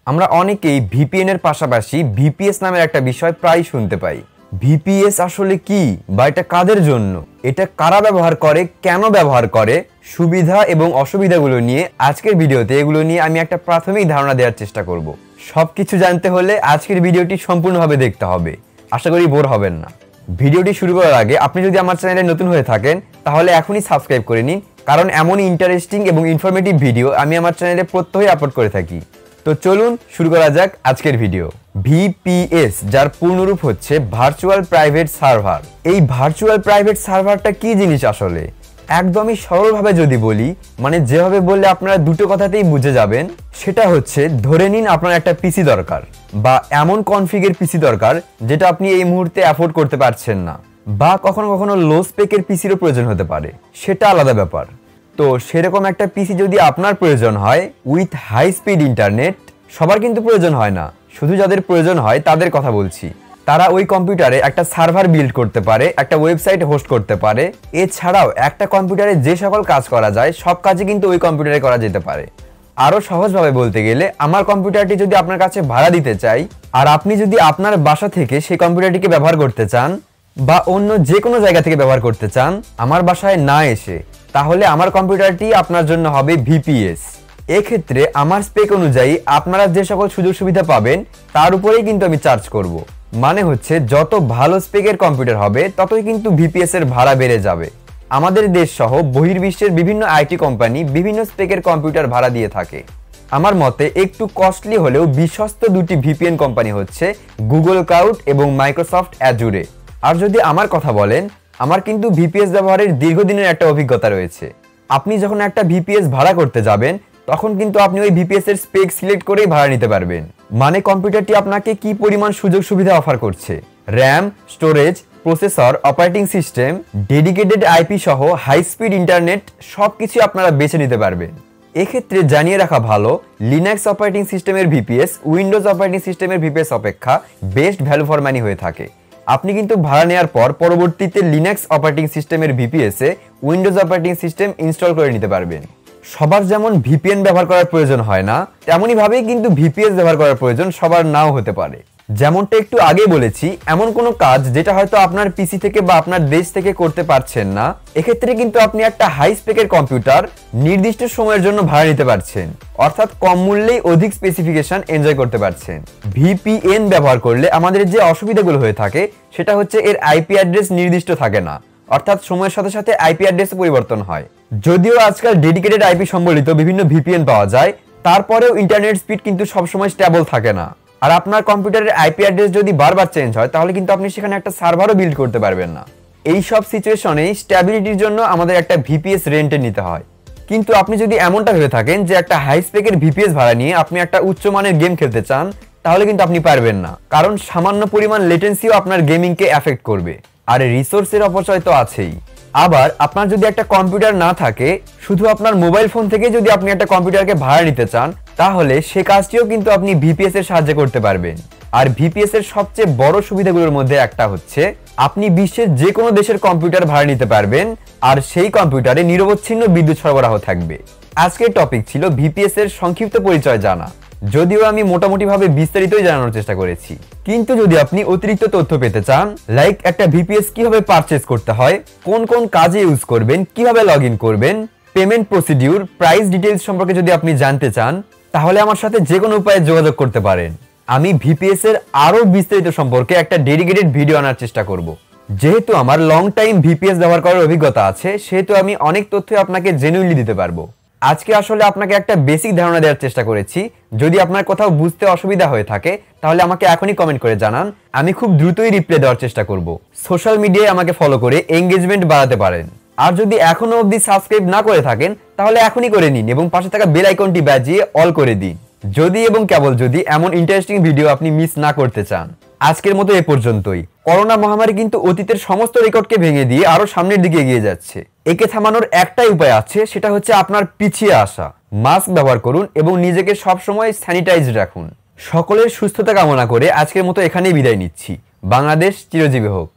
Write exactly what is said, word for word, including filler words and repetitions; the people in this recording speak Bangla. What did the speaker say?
আমরা অনেকেই ভিপিএন এর পাশাপাশি ভিপিএস নামের একটা বিষয় প্রায় শুনতে পাই। ভিপিএস আসলে কি বা এটা কাদের জন্য, এটা কারা ব্যবহার করে, কেন ব্যবহার করে, সুবিধা এবং অসুবিধাগুলো নিয়ে আজকের ভিডিওতে এগুলো নিয়ে আমি একটা প্রাথমিক ধারণা দেওয়ার চেষ্টা করব। সবকিছু জানতে হলে আজকের ভিডিওটি সম্পূর্ণভাবে দেখতে হবে, আশা করি বোর হবেন না। ভিডিওটি শুরু করার আগে আপনি যদি আমার চ্যানেলে নতুন হয়ে থাকেন তাহলে এখনই সাবস্ক্রাইব করে নিন, কারণ এমনই ইন্টারেস্টিং এবং ইনফরমেটিভ ভিডিও আমি আমার চ্যানেলে প্রত্যহই আপলোড করে থাকি। তো চলুন শুরু করা যাক আজকের ভিডিও। ভিপিএস, যার পূর্ণরূপ হচ্ছে ভার্চুয়াল প্রাইভেট সার্ভার। এই ভার্চুয়াল প্রাইভেট সার্ভারটা কি জিনিস আসলে? একদমই সরলভাবে যদি বলি, মানে যেভাবে বললে আপনারা দুটো কথাতেই বুঝে যাবেন, সেটা হচ্ছে ধরে নিন আপনার একটা পিসি দরকার, বা এমন কনফিগের পিসি দরকার যেটা আপনি এই মুহূর্তে অ্যাফোর্ড করতে পারছেন না, বা কখনো কখনো লো স্পেকের পিসিরও প্রয়োজন হতে পারে, সেটা আলাদা ব্যাপার। তো সেরকম একটা পিসি যদি আপনার প্রয়োজন হয় উইথ হাই স্পিড ইন্টারনেট, সবার কিন্তু প্রয়োজন হয় না, শুধু যাদের প্রয়োজন হয় তাদের কথা বলছি। তারা ওই কম্পিউটারে একটা সার্ভার বিল্ড করতে পারে, একটা ওয়েবসাইট হোস্ট করতে পারে। এছাড়াও একটা কম্পিউটারে যে সকল কাজ করা যায় সব কাজই কিন্তু ওই কম্পিউটারে করা যেতে পারে। আরও সহজভাবে বলতে গেলে, আমার কম্পিউটারটি যদি আপনার কাছে ভাড়া দিতে চাই, আর আপনি যদি আপনার বাসা থেকে সেই কম্পিউটারটিকে ব্যবহার করতে চান, বা অন্য যে কোনো জায়গা থেকে ব্যবহার করতে চান আমার বাসায় না এসে, তাহলে আমার কম্পিউটারটি আপনার জন্য হবে ভিপিএস। এক্ষেত্রে আমার স্পেক অনুযায়ী আপনারা যে সকল সুযোগ সুবিধা পাবেন তার উপরেই কিন্তু আমি চার্জ করব। মানে হচ্ছে যত ভালো স্পেকের কম্পিউটার হবে ততই কিন্তু ভিপিএস এর ভাড়া বেড়ে যাবে। আমাদের দেশ সহ বহির্বিশ্বের বিভিন্ন আইটি কোম্পানি বিভিন্ন স্পেকের কম্পিউটার ভাড়া দিয়ে থাকে। আমার মতে একটু কস্টলি হলেও বিশ্বস্ত দুটি ভিপিএন কোম্পানি হচ্ছে গুগল ক্লাউড এবং মাইক্রোসফট অ্যাজুরে। আর যদি আমার কথা বলেন, আমার কিন্তু ভিপিএস ব্যবহারের দীর্ঘদিনের একটা অভিজ্ঞতা রয়েছে। আপনি যখন একটা ভিপিএস ভাড়া করতে যাবেন তখন কিন্তু আপনি ওই ভিপিএস এর স্পেক সিলেক্ট করেই ভাড়া নিতে পারবেন। মানে কম্পিউটারটি আপনাকে কি পরিমাণ সুযোগ সুবিধা অফার করছে, RAM, storage, processor, operating system, dedicated IP সহ হাই স্পিড ইন্টারনেট সবকিছু আপনারা বেছে নিতে পারবেন। এক্ষেত্রে জানিয়ে রাখা ভালো, লিনাক্স অপারেটিং সিস্টেমের ভিপিএস উইন্ডোজ অপারেটিং সিস্টেমের ভিপিএস অপেক্ষা বেস্ট ভ্যালু ফর মানি হয়ে থাকে। আপনি কিন্তু ভাড়া নেওয়ার পর পরবর্তীতে লিনাক্স অপারেটিং সিস্টেমের ভিপিএস এ উইন্ডোজ অপারেটিং সিস্টেম ইনস্টল করে নিতে পারবেন। সবার যেমন ভিপিএন ব্যবহার করার প্রয়োজন হয় না, তেমনই ভাবেই কিন্তু ভিপিএস ব্যবহার করার প্রয়োজন সবার নাও হতে পারে। যেমনটা একটু আগে বলেছি, এমন কোনো কাজ যেটা হয়তো আপনার পিসি থেকে বা আপনার দেশ থেকে করতে পারছেন না, এক্ষেত্রে কিন্তু আপনি একটা হাই স্পেকের কম্পিউটার নির্দিষ্ট সময়ের জন্য ভাড়া নিতে পারছেন, অর্থাৎ কম মূল্যেই অধিক স্পেসিফিকেশন এনজয় করতে পারছেন। ভিপিএন ব্যবহার করলে আমাদের যে অসুবিধাগুলো হয়ে থাকে সেটা হচ্ছে এর আইপি অ্যাড্রেস নির্দিষ্ট থাকে না, অর্থাৎ সময়ের সাথে সাথে আইপি অ্যাড্রেস পরিবর্তন হয়। যদিও আজকাল ডেডিকেটেড আইপি সম্বলিত বিভিন্ন ভিপিএন পাওয়া যায়, তারপরেও ইন্টারনেট স্পিড কিন্তু সবসময় স্টেবল থাকে না। আর আপনার কম্পিউটারের আইপি অ্যাড্রেস যদি বারবার চেঞ্জ হয় তাহলে কিন্তু আপনি সেখানে একটা সার্ভারও বিল্ড করতে পারবেন না। এই সব সিচুয়েশনে স্ট্যাবিলিটির জন্য আমাদের একটা ভিপিএস রেন্টে নিতে হয়। কিন্তু আপনি যদি এমনটা ভেবে থাকেন যে একটা হাই স্পেকের ভিপিএস ভাড়া নিয়ে আপনি একটা উচ্চমানের গেম খেলতে চান, তাহলে কিন্তু আপনি পারবেন না, কারণ সামান্য পরিমাণ লেটেন্সিও আপনার গেমিংকে এফেক্ট করবে। আর রিসোর্সের অপচয় তো আছেই। আবার আপনার যদি একটা কম্পিউটার না থাকে, শুধু আপনার মোবাইল ফোন থেকে যদি আপনি একটা কম্পিউটারকে ভাড়া নিতে চান, তাহলে সে কাজটিও কিন্তু আপনি ভিপিএস এর সাহায্যে করতে পারবেন। আর ভিপিএস এর সবচেয়ে বড় সুবিধাগুলোর মধ্যে একটা হচ্ছে আপনি বিশ্বের যে কোনো দেশের কম্পিউটার ভাড়া নিতে পারবেন, আর সেই কম্পিউটারে নিরবচ্ছিন্ন বিদ্যুৎ সরবরাহ থাকবে। আজকের টপিক ছিল ভিপিএস এর সংক্ষিপ্ত পরিচয় জানা, যদিও আমি মোটামুটি ভাবে বিস্তারিতই জানানোর চেষ্টা করেছি। কিন্তু যদি আপনি অতিরিক্ত তথ্য পেতে চান, লাইক একটা ভিপিএস কিভাবে পারচেজ করতে হয়, কোন কোন কাজে ইউজ করবেন, কিভাবে লগ ইন করবেন, পেমেন্ট প্রসিডিউর, প্রাইস ডিটেইলস সম্পর্কে যদি আপনি জানতে চান, তাহলে আমার সাথে যে কোনো উপায়ে যোগাযোগ করতে পারেন। আমি ভিপিএস এর আরো বিস্তারিত সম্পর্কে একটা ডেডিকেটেড ভিডিও আনার চেষ্টা করব। যেহেতু আমার লং টাইম ভিপিএস ব্যবহার করার অভিজ্ঞতা আছে, সেহেতু আমি অনেক তথ্য আপনাকে জেনুইনলি দিতে পারবো। আজকে আসলে আপনাকে একটা বেসিক ধারণা দেওয়ার চেষ্টা করেছি। যদি আপনার কোথাও বুঝতে অসুবিধা হয়ে থাকে তাহলে আমাকে এখনই কমেন্ট করে জানান, আমি খুব দ্রুতই রিপ্লাই দেওয়ার চেষ্টা করব। সোশ্যাল মিডিয়ায় আমাকে ফলো করে এঙ্গেজমেন্ট বাড়াতে পারেন। আর যদি এখনো অবধি সাবস্ক্রাইব না করে থাকেন তাহলে এখনই করে নিন এবং পাশে থাকা বেল আইকনটি বাজিয়ে অল করে দিন, যদি এবং কেবল যদি এমন ইন্টারেস্টিং ভিডিও আপনি মিস না করতে চান। আজকের মতো এ পর্যন্তই। করোনা মহামারী কিন্তু অতীতের সমস্ত রেকর্ডকে ভেঙে দিয়ে আরো সামনের দিকে এগিয়ে যাচ্ছে। একে থামানোর একটাই উপায় আছে, সেটা হচ্ছে আপনার পিছিয়ে আসা। মাস্ক ব্যবহার করুন এবং নিজেকে সবসময় স্যানিটাইজ রাখুন। সকলের সুস্থতা কামনা করে আজকের মতো এখানেই বিদায় নিচ্ছি। বাংলাদেশ চিরজীবী হোক।